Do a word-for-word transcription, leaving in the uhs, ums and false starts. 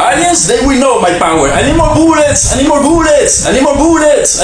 Aliens, they will know my power. I need more bullets. I need more bullets. I need more bullets.